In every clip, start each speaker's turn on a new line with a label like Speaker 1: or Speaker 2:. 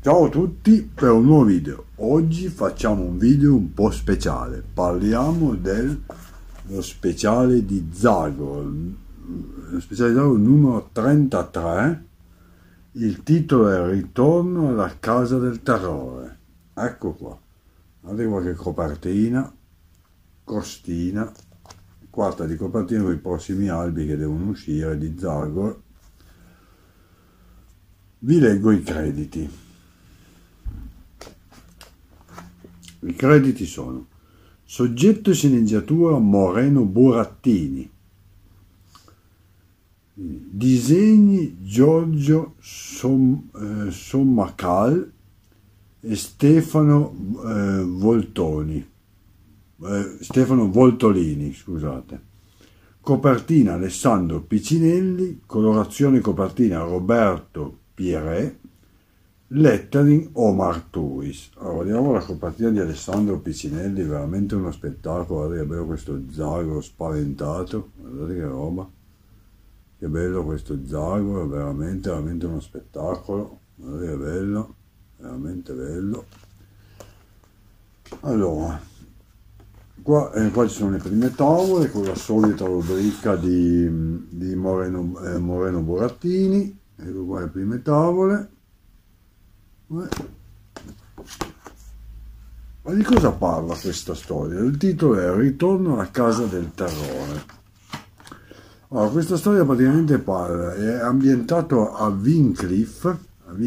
Speaker 1: Ciao a tutti per un nuovo video. Oggi facciamo un video un po' speciale. Parliamo dello speciale di Zagor, lo speciale di Zagor numero 33. Il titolo è Ritorno alla casa del terrore. Ecco qua. Guardate qualche copertina, costina, quarta di copertina con i prossimi albi che devono uscire di Zagor. Vi leggo i crediti. I crediti sono: soggetto e sceneggiatura Moreno Burattini, disegni Giorgio Sommacal e Stefano Voltolini, scusate. Copertina Alessandro Piccinelli, colorazione copertina Roberto Pierre, lettering Omar Turis. Allora, vediamo la copertina di Alessandro Piccinelli, veramente uno spettacolo. Guardate che bello questo Zagor spaventato, guardate che roba, che bello questo Zagor, veramente uno spettacolo, guardate che bello, veramente bello. Allora, qua ci sono le prime tavole con la solita rubrica di Moreno Burattini. Ecco qua le prime tavole. Ma di cosa parla questa storia? Il titolo è Ritorno alla casa del terrore. Allora, questa storia praticamente è ambientato a Vincliffe.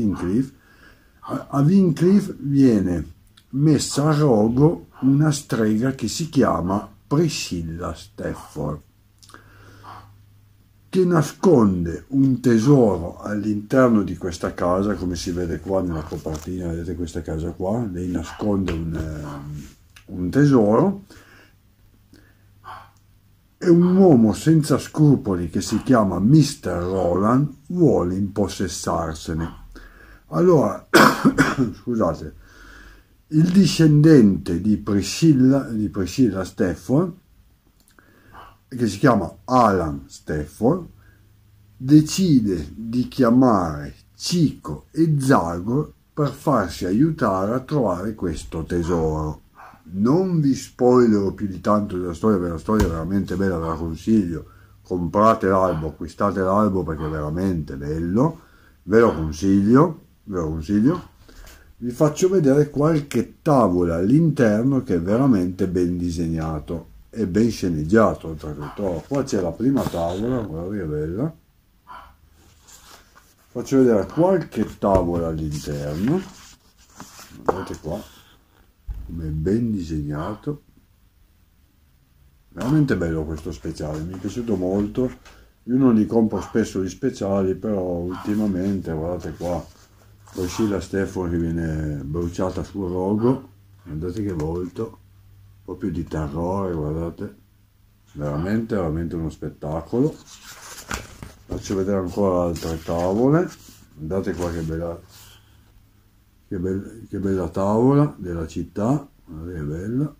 Speaker 1: A Vincliffe viene messa a rogo una strega che si chiama Priscilla Stafford, che nasconde un tesoro all'interno di questa casa, come si vede qua nella copertina. Vedete questa casa qua? Lei nasconde un tesoro, e un uomo senza scrupoli che si chiama Mr. Roland vuole impossessarsene. Allora, scusate, il discendente di Priscilla Stafford, che si chiama Alan Stafford, decide di chiamare Chico e Zagor per farsi aiutare a trovare questo tesoro. Non vi spoilerò più di tanto della storia, perché la storia è veramente bella, ve la consiglio. Comprate l'albo, acquistate l'albo perché è veramente bello, ve lo consiglio. Vi faccio vedere qualche tavola all'interno che è veramente ben disegnato e ben sceneggiato, oltretutto. Qua c'è la prima tavola, guardate che bella. Faccio vedere qualche tavola all'interno, guardate qua come è ben disegnato, veramente bello questo speciale, mi è piaciuto molto. Io non li compro spesso gli speciali, però ultimamente guardate qua Priscilla Stafford che viene bruciata sul rogo, guardate che volto, proprio di terrore, guardate, veramente uno spettacolo. Faccio vedere ancora altre tavole, guardate qua che bella tavola della città, guardate che bella,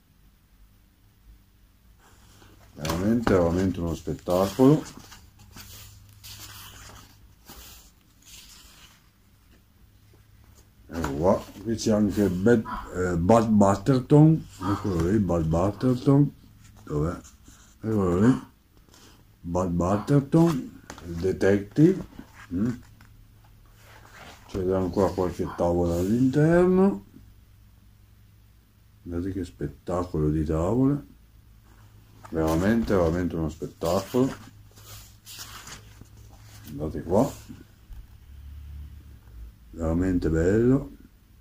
Speaker 1: veramente uno spettacolo. Ecco qua, qui c'è anche Bud Butterton, eccolo lì, Bud Butterton, dov'è? Eccolo lì, Bud Butterton, il detective. C'è ancora qualche tavola all'interno, guardate che spettacolo di tavole, veramente uno spettacolo. Guardate qua, veramente bello,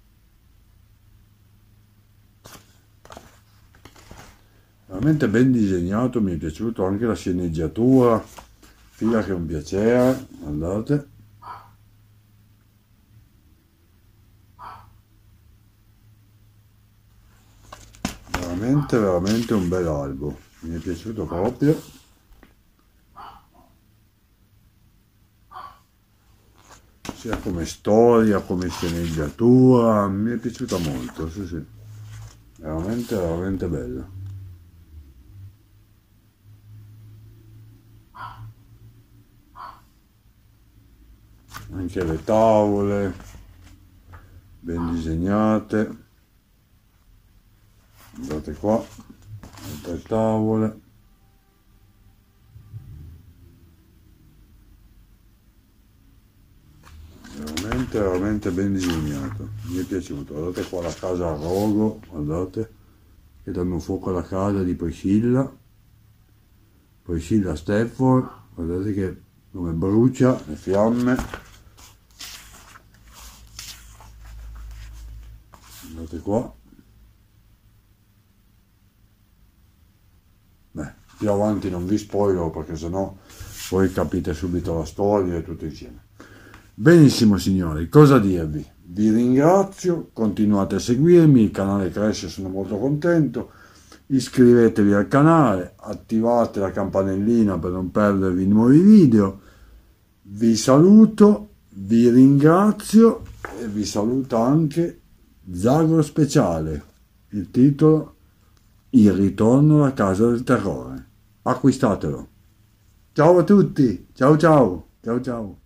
Speaker 1: veramente ben disegnato. Mi è piaciuto anche la sceneggiatura, fila che è un piacere, guardate. Veramente un bel albo, mi è piaciuto proprio. Sia come storia, come sceneggiatura, mi è piaciuta molto, sì, veramente bella. Anche le tavole, ben disegnate. Guardate qua, altre tavole. Veramente ben disegnato, mi è piaciuto. Guardate qua la casa a rogo, guardate che danno fuoco alla casa di Priscilla Stafford, guardate che come brucia le fiamme, guardate qua. Beh, più avanti non vi spoiler perché sennò poi capite subito la storia e tutto insieme. Benissimo signori, cosa dirvi? Vi ringrazio, continuate a seguirmi, il canale cresce, sono molto contento. Iscrivetevi al canale, attivate la campanellina per non perdervi nuovi video. Vi saluto, vi ringrazio e vi saluta anche Zagro Speciale, il titolo Il ritorno alla casa del terrore. Acquistatelo. Ciao a tutti, ciao ciao, ciao ciao.